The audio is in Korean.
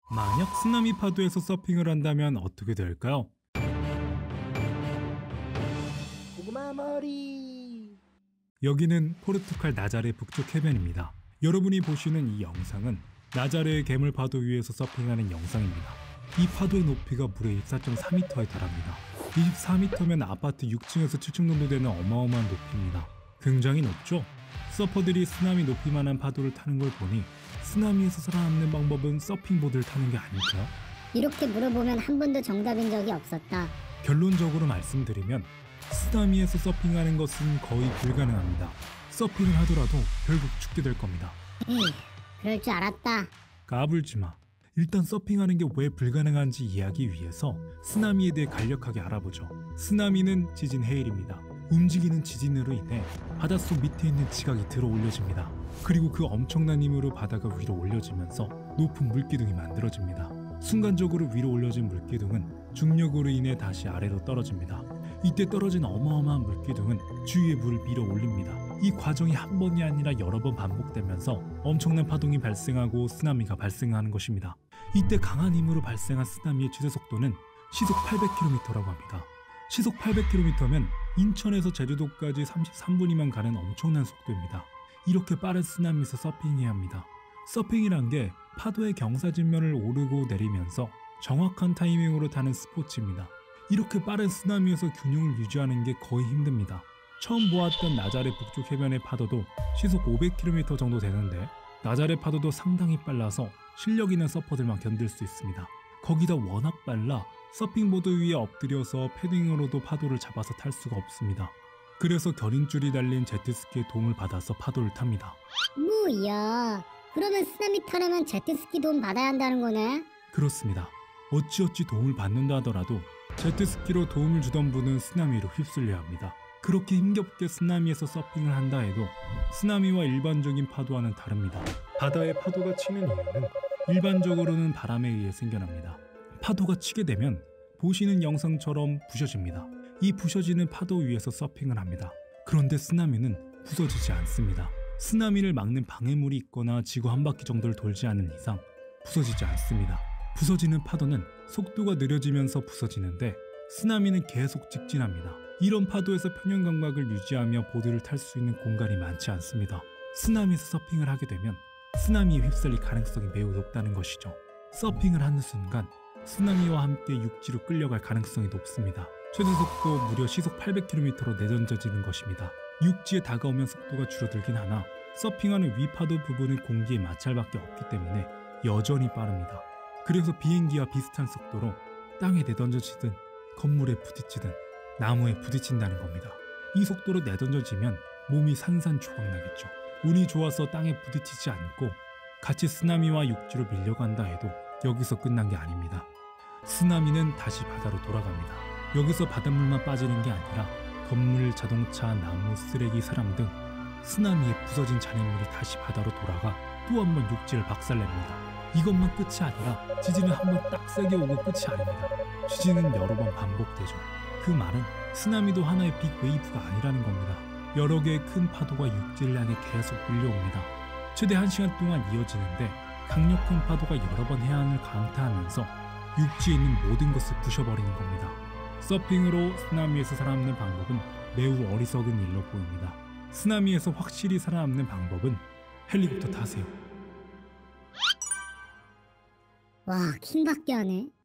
만약 쓰나미 파도에서 서핑을 한다면 어떻게 될까요? 고구마 머리. 여기는 포르투갈 나자레 북쪽 해변입니다. 여러분이 보시는 이 영상은 나자레의 개물 파도 위에서 서핑하는 영상입니다. 이 파도의 높이가 무려 24.4m에 달합니다. 24m면 아파트 6층에서 7층 정도 되는 어마어마한 높이입니다. 굉장히 높죠? 서퍼들이 쓰나미 높이만한 파도를 타는 걸 보니 쓰나미에서 살아남는 방법은 서핑보드를 타는 게 아닐까요? 이렇게 물어보면 한 번도 정답인 적이 없었다. 결론적으로 말씀드리면 쓰나미에서 서핑하는 것은 거의 불가능합니다. 서핑을 하더라도 결국 죽게 될 겁니다. 에이, 그럴 줄 알았다. 까불지마. 일단 서핑하는 게 왜 불가능한지 이해하기 위해서 쓰나미에 대해 간략하게 알아보죠. 쓰나미는 지진 해일입니다. 움직이는 지진으로 인해 바닷속 밑에 있는 지각이 들어 올려집니다. 그리고 그 엄청난 힘으로 바다가 위로 올려지면서 높은 물기둥이 만들어집니다. 순간적으로 위로 올려진 물기둥은 중력으로 인해 다시 아래로 떨어집니다. 이때 떨어진 어마어마한 물기둥은 주위의 물을 밀어 올립니다. 이 과정이 한 번이 아니라 여러 번 반복되면서 엄청난 파동이 발생하고 쓰나미가 발생하는 것입니다. 이때 강한 힘으로 발생한 쓰나미의 최대 속도는 시속 800km라고 합니다. 시속 800km면 인천에서 제주도까지 33분이면 가는 엄청난 속도입니다. 이렇게 빠른 쓰나미에서 서핑해야 합니다. 서핑이란 게 파도의 경사진면을 오르고 내리면서 정확한 타이밍으로 타는 스포츠입니다. 이렇게 빠른 쓰나미에서 균형을 유지하는 게 거의 힘듭니다. 처음 보았던 나자레 북쪽 해변의 파도도 시속 500km 정도 되는데 나자레 파도도 상당히 빨라서 실력 있는 서퍼들만 견딜 수 있습니다. 거기다 워낙 빨라 서핑보드 위에 엎드려서 패딩으로도 파도를 잡아서 탈 수가 없습니다. 그래서 견인줄이 달린 제트스키의 도움을 받아서 파도를 탑니다. 뭐야, 그러면 쓰나미 타려면 제트스키 도움 받아야 한다는 거네? 그렇습니다. 어찌어찌 도움을 받는다 하더라도 제트스키로 도움을 주던 분은 쓰나미로 휩쓸려야 합니다. 그렇게 힘겹게 쓰나미에서 서핑을 한다 해도 쓰나미와 일반적인 파도와는 다릅니다. 바다에 파도가 치는 이유는 일반적으로는 바람에 의해 생겨납니다. 파도가 치게 되면 보시는 영상처럼 부셔집니다. 이 부셔지는 파도 위에서 서핑을 합니다. 그런데 쓰나미는 부서지지 않습니다. 쓰나미를 막는 방해물이 있거나 지구 한 바퀴 정도를 돌지 않는 이상 부서지지 않습니다. 부서지는 파도는 속도가 느려지면서 부서지는데 쓰나미는 계속 직진합니다. 이런 파도에서 평형 감각을 유지하며 보드를 탈 수 있는 공간이 많지 않습니다. 쓰나미에서 서핑을 하게 되면 쓰나미에 휩쓸릴 가능성이 매우 높다는 것이죠. 서핑을 하는 순간 쓰나미와 함께 육지로 끌려갈 가능성이 높습니다. 최대 속도 무려 시속 800km로 내던져지는 것입니다. 육지에 다가오면 속도가 줄어들긴 하나 서핑하는 위파도 부분은 공기의 마찰밖에 없기 때문에 여전히 빠릅니다. 그래서 비행기와 비슷한 속도로 땅에 내던져지든 건물에 부딪히든 나무에 부딪힌다는 겁니다. 이 속도로 내던져지면 몸이 산산조각나겠죠. 운이 좋아서 땅에 부딪히지 않고 같이 쓰나미와 육지로 밀려간다 해도 여기서 끝난 게 아닙니다. 쓰나미는 다시 바다로 돌아갑니다. 여기서 바닷물만 빠지는 게 아니라 건물, 자동차, 나무, 쓰레기, 사람 등 쓰나미에 부서진 잔해물이 다시 바다로 돌아가 또 한 번 육지를 박살냅니다. 이것만 끝이 아니라 지진은 한 번 딱 세게 오고 끝이 아닙니다. 지진은 여러 번 반복되죠. 그 말은 쓰나미도 하나의 빅웨이브가 아니라는 겁니다. 여러 개의 큰 파도가 육지를 향해 계속 밀려옵니다. 최대 1시간 동안 이어지는데 강력한 파도가 여러 번 해안을 강타하면서 육지에 있는 모든 것을 부셔버리는 겁니다. 서핑으로 쓰나미에서 살아남는 방법은 매우 어리석은 일로 보입니다. 쓰나미에서 확실히 살아남는 방법은 헬리콥터 타세요. 와, 킹받게 하네.